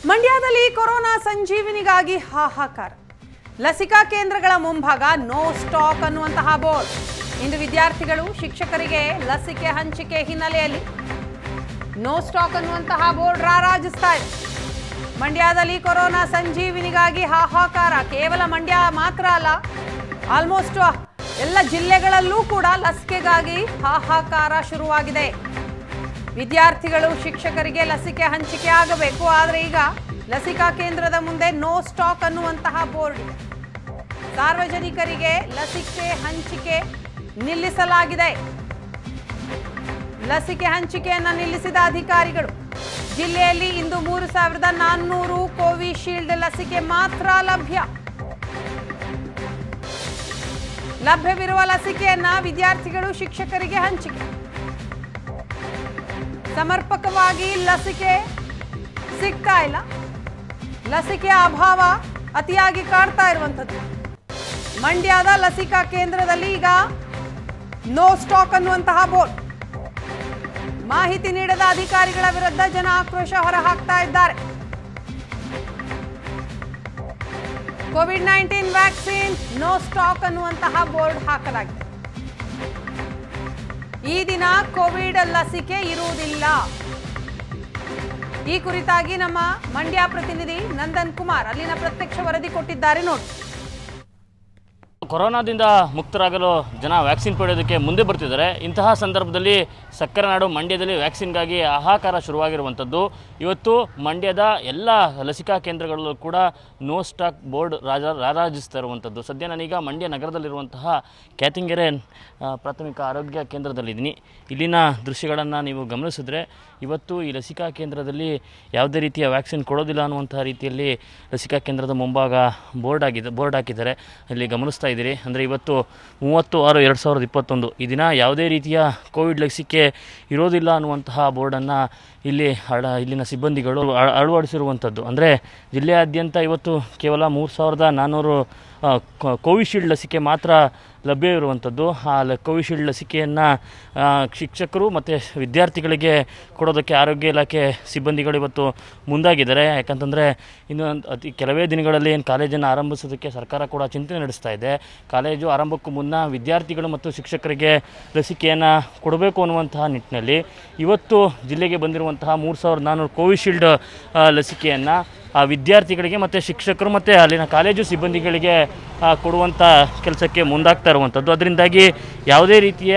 ಮಂಡ್ಯದಲ್ಲಿ ಕೊರೋನಾ ಸಂಜೀವಿನಿಗಾಗಿ ಹಾಹಾಕಾರ. ಲಸಿಕಾ ಕೇಂದ್ರಗಳ ಮುಂಭಾಗ ನೋ ಸ್ಟಾಕ್ ಅನ್ನುವಂತಹ ಬೋರ್ಡ್. ಇಂದು ವಿದ್ಯಾರ್ಥಿಗಳು ಶಿಕ್ಷಕರಿಗೆ ಲಸಿಕೆ ಹಂಚಿಕೆ ಹಿನ್ನೆಲೆಯಲ್ಲಿ ನೋ ಸ್ಟಾಕ್ ಅನ್ನುವಂತಹ ಬೋರ್ಡ್ ರಾರಾಜಿಸ್ತಾ ಇದೆ. ಮಂಡ್ಯದಲ್ಲಿ ಕೊರೋನಾ ಸಂಜೀವಿನಿಗಾಗಿ ಹಾಹಾಕಾರ. ಕೇವಲ ಮಂಡ್ಯ ಮಾತ್ರ ಅಲ್ಲ, ಆಲ್ಮೋಸ್ಟ್ ಎಲ್ಲ ಜಿಲ್ಲೆಗಳಲ್ಲೂ ಕೂಡ ಲಸಿಕೆಗಾಗಿ ಹಾಹಾಕಾರ ಶುರುವಾಗಿದೆ. ವಿದ್ಯಾರ್ಥಿಗಳು ಶಿಕ್ಷಕರಿಗೆ ಲಸಿಕೆ ಹಂಚಿಕೆ ಆಗಬೇಕು, ಆದರೆ ಈಗ ಲಸಿಕಾ ಕೇಂದ್ರದ ಮುಂದೆ ನೋ ಸ್ಟಾಕ್ ಅನ್ನುವಂತಹ ಬೋರ್ಡ್ ಇದೆ. ಸಾರ್ವಜನಿಕರಿಗೆ ಲಸಿಕೆ ಹಂಚಿಕೆ ನಿಲ್ಲಿಸಲಾಗಿದೆ. ಲಸಿಕೆ ಹಂಚಿಕೆಯನ್ನು ನಿಲ್ಲಿಸಿದ ಅಧಿಕಾರಿಗಳು ಜಿಲ್ಲೆಯಲ್ಲಿ ಇಂದು 3400 ಕೋವಿಶೀಲ್ಡ್ ಲಸಿಕೆ ಮಾತ್ರ ಲಭ್ಯವಿರುವ ಲಸಿಕೆಯನ್ನ ವಿದ್ಯಾರ್ಥಿಗಳು ಶಿಕ್ಷಕರಿಗೆ ಹಂಚಿಕೆ. ಸಮರ್ಪಕವಾಗಿ ಲಸಿಕೆ ಸಿಗ್ತಾ ಇಲ್ಲ. ಲಸಿಕೆ ಅಭಾವ ಅತಿಯಾಗಿ ಕಾಡ್ತಾ ಇರುವಂಥದ್ದು. ಮಂಡ್ಯದ ಲಸಿಕಾ ಕೇಂದ್ರದಲ್ಲಿ ಈಗ ನೋ ಸ್ಟಾಕ್ ಅನ್ನುವಂತಹ ಬೋರ್ಡ್. ಮಾಹಿತಿ ನೀಡದ ಅಧಿಕಾರಿಗಳ ವಿರುದ್ಧ ಜನ ಆಕ್ರೋಶ ಹೊರಹಾಕ್ತಾ ಇದ್ದಾರೆ. ಕೋವಿಡ್-19 ವ್ಯಾಕ್ಸಿನ್ ನೋ ಸ್ಟಾಕ್ ಅನ್ನುವಂತಹ ಬೋರ್ಡ್ ಹಾಕಲಾಗಿದೆ. ಈ ದಿನ ಕೋವಿಡ್ ಲಸಿಕೆ ಇರುವುದಿಲ್ಲ. ಈ ಕುರಿತಾಗಿ ನಮ್ಮ ಮಂಡ್ಯ ಪ್ರತಿನಿಧಿ ನಂದನ್ ಕುಮಾರ್ ಅಲ್ಲಿನ ಪ್ರತ್ಯಕ್ಷ ವರದಿ ಕೊಟ್ಟಿದ್ದಾರೆ ನೋಡಿ. ಕೊರೋನಾದಿಂದ ಮುಕ್ತರಾಗಲು ಜನ ವ್ಯಾಕ್ಸಿನ್ ಪಡೆಯೋದಕ್ಕೆ ಮುಂದೆ ಬರ್ತಿದ್ದಾರೆ. ಇಂತಹ ಸಂದರ್ಭದಲ್ಲಿ ಸಕ್ಕರೆ ನಾಡು ಮಂಡ್ಯದಲ್ಲಿ ವ್ಯಾಕ್ಸಿನ್ಗಾಗಿ ಹಾಹಾಕಾರ ಶುರುವಾಗಿರುವಂಥದ್ದು. ಇವತ್ತು ಮಂಡ್ಯದ ಎಲ್ಲ ಲಸಿಕಾ ಕೇಂದ್ರಗಳಲ್ಲೂ ಕೂಡ ನೋ ಸ್ಟಾಕ್ ಬೋರ್ಡ್ ರಾರಾಜಿಸ್ತಾ ಇರುವಂಥದ್ದು. ಸದ್ಯ ನಾನೀಗ ಮಂಡ್ಯ ನಗರದಲ್ಲಿರುವಂತಹ ಕ್ಯಾತಿಂಗೆರೆ ಪ್ರಾಥಮಿಕ ಆರೋಗ್ಯ ಕೇಂದ್ರದಲ್ಲಿದ್ದೀನಿ. ಇಲ್ಲಿನ ದೃಶ್ಯಗಳನ್ನು ನೀವು ಗಮನಿಸಿದ್ರೆ ಇವತ್ತು ಈ ಲಸಿಕಾ ಕೇಂದ್ರದಲ್ಲಿ ಯಾವುದೇ ರೀತಿಯ ವ್ಯಾಕ್ಸಿನ್ ಕೊಡೋದಿಲ್ಲ ಅನ್ನುವಂಥ ರೀತಿಯಲ್ಲಿ ಲಸಿಕಾ ಕೇಂದ್ರದ ಮುಂಭಾಗ ಬೋರ್ಡ್ ಹಾಕಿದ್ದಾರೆ. ಇಲ್ಲಿ ಗಮನಿಸ್ತಾ ಇದ್ದೀರಿ. ಅಂದರೆ ಇವತ್ತು 30/6/2021 ಈ ದಿನ ಯಾವುದೇ ರೀತಿಯ ಕೋವಿಡ್ ಲಸಿಕೆ ಇರೋದಿಲ್ಲ ಅನ್ನುವಂತಹ ಬೋರ್ಡನ್ನು ಇಲ್ಲಿನ ಸಿಬ್ಬಂದಿಗಳು ಅಳವಡಿಸಿರುವಂಥದ್ದು. ಅಂದರೆ ಜಿಲ್ಲೆಯಾದ್ಯಂತ ಇವತ್ತು ಕೇವಲ 3400 ಕೋವಿಶೀಲ್ಡ್ ಲಸಿಕೆ ಮಾತ್ರ ಲಭ್ಯವಿರುವಂಥದ್ದು. ಆ ಕೋವಿಶೀಲ್ಡ್ ಲಸಿಕೆಯನ್ನು ಶಿಕ್ಷಕರು ಮತ್ತು ವಿದ್ಯಾರ್ಥಿಗಳಿಗೆ ಕೊಡೋದಕ್ಕೆ ಆರೋಗ್ಯ ಇಲಾಖೆ ಸಿಬ್ಬಂದಿಗಳು ಇವತ್ತು ಮುಂದಾಗಿದ್ದಾರೆ. ಯಾಕಂತಂದರೆ ಇನ್ನು ಕೆಲವೇ ದಿನಗಳಲ್ಲಿ ಏನು ಕಾಲೇಜನ್ನು ಆರಂಭಿಸೋದಕ್ಕೆ ಸರ್ಕಾರ ಕೂಡ ಚಿಂತನೆ ನಡೆಸ್ತಾ ಇದೆ. ಕಾಲೇಜು ಆರಂಭಕ್ಕೂ ಮುನ್ನ ವಿದ್ಯಾರ್ಥಿಗಳು ಮತ್ತು ಶಿಕ್ಷಕರಿಗೆ ಲಸಿಕೆಯನ್ನು ಕೊಡಬೇಕು ಅನ್ನುವಂತಹ ನಿಟ್ಟಿನಲ್ಲಿ ಇವತ್ತು ಜಿಲ್ಲೆಗೆ ಬಂದಿರುವಂತಹ 3400 ಕೋವಿಶೀಲ್ಡ್ ಲಸಿಕೆಯನ್ನು ವಿದ್ಯಾರ್ಥಿಗಳಿಗೆ ಮತ್ತು ಶಿಕ್ಷಕರು ಮತ್ತು ಅಲ್ಲಿನ ಕಾಲೇಜು ಸಿಬ್ಬಂದಿಗಳಿಗೆ ಕೊಡುವಂಥ ಕೆಲಸಕ್ಕೆ ಮುಂದಾಗ್ತಾ ಇರುವಂಥದ್ದು. ಅದರಿಂದಾಗಿ ಯಾವುದೇ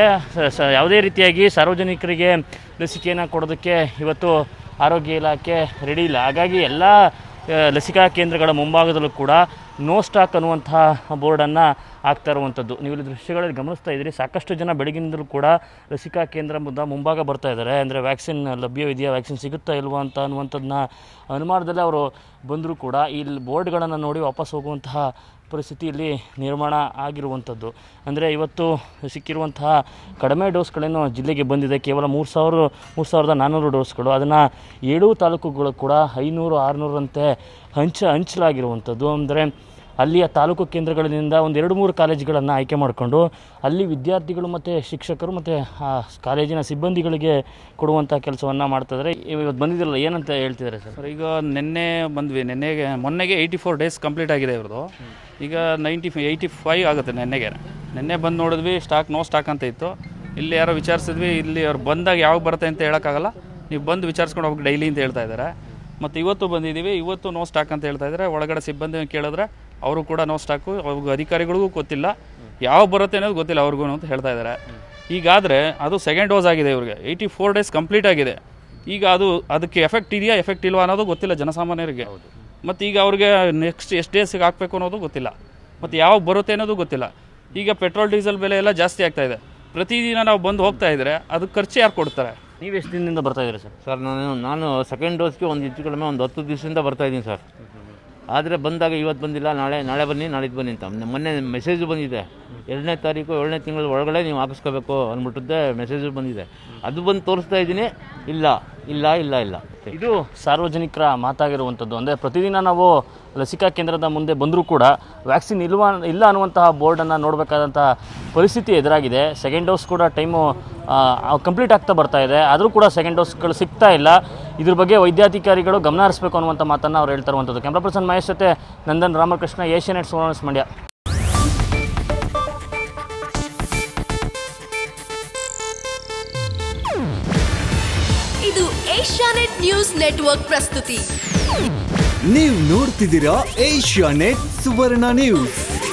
ರೀತಿಯಾಗಿ ಸಾರ್ವಜನಿಕರಿಗೆ ಲಸಿಕೆಯನ್ನು ಕೊಡೋದಕ್ಕೆ ಇವತ್ತು ಆರೋಗ್ಯ ಇಲಾಖೆ ರೆಡಿ ಇಲ್ಲ. ಹಾಗಾಗಿ ಎಲ್ಲ ಲಸಿಕಾ ಕೇಂದ್ರಗಳ ಮುಂಭಾಗದಲ್ಲೂ ಕೂಡ ನೋ ಸ್ಟಾಕ್ ಅನ್ನುವಂತಹ ಬೋರ್ಡನ್ನು ಹಾಕ್ತಾ ಇರುವಂಥದ್ದು. ನೀವು ಇಲ್ಲಿ ದೃಶ್ಯಗಳಲ್ಲಿ ಗಮನಿಸ್ತಾ ಇದ್ದೀರಿ. ಸಾಕಷ್ಟು ಜನ ಬೆಳಗಿನಿಂದಲೂ ಕೂಡ ಲಸಿಕಾ ಕೇಂದ್ರ ಮುಂಭಾಗ ಬರ್ತಾ ಇದ್ದಾರೆ. ಅಂದರೆ ವ್ಯಾಕ್ಸಿನ್ ಲಭ್ಯವಿದೆಯಾ, ವ್ಯಾಕ್ಸಿನ್ ಸಿಗುತ್ತಾ ಇಲ್ವಾ ಅನ್ನುವಂಥದ್ದನ್ನ ಅನುಮಾನದಲ್ಲೇ ಅವರು ಬಂದರೂ ಕೂಡ ಇಲ್ಲಿ ಬೋರ್ಡ್ಗಳನ್ನು ನೋಡಿ ವಾಪಸ್ ಹೋಗುವಂತಹ ಪರಿಸ್ಥಿತಿ ಇಲ್ಲಿ ನಿರ್ಮಾಣ ಆಗಿರುವಂಥದ್ದು. ಅಂದರೆ ಇವತ್ತು ಸಿಕ್ಕಿರುವಂತಹ ಕಡಿಮೆ ಡೋಸ್ಗಳೇನು ಜಿಲ್ಲೆಗೆ ಬಂದಿದೆ, ಕೇವಲ 3400 ಡೋಸ್ಗಳು. ಅದನ್ನು 7 ತಾಲೂಕುಗಳು ಕೂಡ 500-600 ಅಂತೆ ಹಂಚಲಾಗಿರುವಂಥದ್ದು. ಅಂದರೆ ಅಲ್ಲಿಯ ತಾಲೂಕು ಕೇಂದ್ರಗಳಿಂದ ಒಂದು 2-3 ಕಾಲೇಜುಗಳನ್ನು ಆಯ್ಕೆ ಮಾಡಿಕೊಂಡು ಅಲ್ಲಿ ವಿದ್ಯಾರ್ಥಿಗಳು ಮತ್ತು ಶಿಕ್ಷಕರು ಮತ್ತು ಕಾಲೇಜಿನ ಸಿಬ್ಬಂದಿಗಳಿಗೆ ಕೊಡುವಂಥ ಕೆಲಸವನ್ನು ಮಾಡ್ತಿದ್ದಾರೆ. ಇವತ್ತು ಬಂದಿದ್ದಿಲ್ಲ, ಏನಂತ ಹೇಳ್ತಿದ್ದಾರೆ ಸರ್? ಈಗ ನಿನ್ನೆ ಬಂದ್ವಿ. ಮೊನ್ನೆಗೆ 84 ಡೇಸ್ ಕಂಪ್ಲೀಟ್ ಆಗಿದೆ ಇವ್ರದ್ದು. ಈಗ 85 ಆಗುತ್ತೆ. ನಿನ್ನೆ ಬಂದು ನೋಡಿದ್ವಿ, ನೋ ಸ್ಟಾಕ್ ಅಂತ ಇತ್ತು. ಇಲ್ಲಿ ಯಾರೋ ವಿಚಾರಿಸಿದ್ವಿ, ಇಲ್ಲಿ ಅವ್ರು ಬಂದಾಗ ಯಾವಾಗ ಬರುತ್ತೆ ಅಂತ ಹೇಳೋಕ್ಕಾಗಲ್ಲ, ನೀವು ಬಂದು ವಿಚಾರಿಸ್ಕೊಂಡು ಹೋಗಿ ಡೈಲಿ ಅಂತ ಹೇಳ್ತಾ ಇದ್ದಾರೆ. ಮತ್ತು ಇವತ್ತು ಬಂದಿದ್ದೀವಿ, ಇವತ್ತು ನೋ ಸ್ಟಾಕ್ ಅಂತ ಹೇಳ್ತಾ ಇದ್ದಾರೆ. ಒಳಗಡೆ ಸಿಬ್ಬಂದಿ ಕೇಳಿದ್ರೆ ಅವರು ಕೂಡ ನೋ ಸ್ಟಾಕು, ಅವ್ರಿಗೆ ಅಧಿಕಾರಿಗಳಿಗೂ ಗೊತ್ತಿಲ್ಲ, ಯಾವಾಗ ಬರುತ್ತೆ ಅನ್ನೋದು ಗೊತ್ತಿಲ್ಲ ಅವ್ರಿಗೂ ಅಂತ ಹೇಳ್ತಾ ಇದ್ದಾರೆ. ಈಗಾದರೆ ಅದು ಸೆಕೆಂಡ್ ಡೋಸ್ ಆಗಿದೆ ಇವ್ರಿಗೆ. 84 ಡೇಸ್ ಕಂಪ್ಲೀಟ್ ಆಗಿದೆ. ಈಗ ಅದಕ್ಕೆ ಎಫೆಕ್ಟ್ ಇದೆಯಾ ಎಫೆಕ್ಟ್ ಇಲ್ವಾ ಅನ್ನೋದು ಗೊತ್ತಿಲ್ಲ ಜನಸಾಮಾನ್ಯರಿಗೆ. ಮತ್ತು ಈಗ ಅವ್ರಿಗೆ ನೆಕ್ಸ್ಟ್ ಎಷ್ಟು ಡೇಸಿಗೆ ಹಾಕಬೇಕು ಅನ್ನೋದು ಗೊತ್ತಿಲ್ಲ, ಮತ್ತು ಯಾವಾಗ ಬರುತ್ತೆ ಅನ್ನೋದು ಗೊತ್ತಿಲ್ಲ. ಈಗ ಪೆಟ್ರೋಲ್ ಡೀಸೆಲ್ ಬೆಲೆ ಎಲ್ಲ ಜಾಸ್ತಿ ಆಗ್ತಾಯಿದೆ. ಪ್ರತಿದಿನ ನಾವು ಬಂದು ಹೋಗ್ತಾ ಇದ್ದರೆ ಅದಕ್ಕೆ ಖರ್ಚು ಯಾರು ಕೊಡ್ತಾರೆ? ನೀವು ಎಷ್ಟು ದಿನದಿಂದ ಬರ್ತಾ ಇದ್ದೀರಿ ಸರ್? ಸರ್ ನಾನು ಸೆಕೆಂಡ್ ಡೋಸ್ಗೆ ಹೆಚ್ಚು ಕಡಿಮೆ 10 ದಿವಸದಿಂದ ಬರ್ತಾಯಿದ್ದೀನಿ ಸರ್. ಆದರೆ ಬಂದಾಗ ಇವತ್ತು ಬಂದಿಲ್ಲ, ನಾಳೆ ಬನ್ನಿ, ನಾಳಿದ್ದು ಬನ್ನಿ ಅಂತ ಮೊನ್ನೆ ಮೆಸೇಜು ಬಂದಿದೆ. 2ನೇ ತಾರೀಕು 7ನೇ ತಿಂಗಳ ಒಳಗಡೆ ನೀವು ಹಾಕಿಸ್ಕೋಬೇಕು ಅಂದ್ಬಿಟ್ಟಿದ್ದೆ ಮೆಸೇಜ್ ಬಂದಿದೆ. ಅದು ಬಂದು ತೋರಿಸ್ತಾ ಇದ್ದೀನಿ, ಇಲ್ಲ ಇಲ್ಲ ಇಲ್ಲ ಇಲ್ಲ. ಇದು ಸಾರ್ವಜನಿಕರ ಮಾತಾಗಿರುವಂಥದ್ದು. ಅಂದರೆ ಪ್ರತಿದಿನ ನಾವು ಲಸಿಕಾ ಕೇಂದ್ರದ ಮುಂದೆ ಬಂದರೂ ಕೂಡ ವ್ಯಾಕ್ಸಿನ್ ಇಲ್ಲ ಅನ್ನುವಂತಹ ಬೋರ್ಡನ್ನು ನೋಡಬೇಕಾದಂತಹ ಪರಿಸ್ಥಿತಿ ಎದುರಾಗಿದೆ. ಸೆಕೆಂಡ್ ಡೋಸ್ ಕೂಡ ಟೈಮು ಕಂಪ್ಲೀಟ್ ಆಗ್ತಾ ಬರ್ತಾ ಇದೆ, ಆದರೂ ಕೂಡ ಸೆಕೆಂಡ್ ಡೋಸ್ಗಳು ಸಿಗ್ತಾ ಇಲ್ಲ. ಇದ್ರ ಬಗ್ಗೆ ವೈದ್ಯಾಧಿಕಾರಿಗಳು ಗಮನ ಹರಿಸಬೇಕು ಅನ್ನುವಂಥ ಮಾತನ್ನು ಅವ್ರು ಹೇಳ್ತಾ ಇರುವಂಥದ್ದು. ಕ್ಯಾಮ್ರಾ ಪರ್ಸನ್ ಮಹೇಶ್ ಜೊತೆ ನಂದನ್ ರಾಮಕೃಷ್ಣ, ಏಷ್ಯಾನೆಟ್ ಸುವರ್ಣ ನ್ಯೂಸ್ ಮಂಡ್ಯ. ಇದು ಏಷ್ಯಾನೆಟ್ ನ್ಯೂಸ್ ನೆಟ್ವರ್ಕ್ ಪ್ರಸ್ತುತಿ. ನೀವು ನೋಡ್ತಿದ್ದೀರಾ ಏಷ್ಯಾನೆಟ್ ಸುವರ್ಣ ನ್ಯೂಸ್.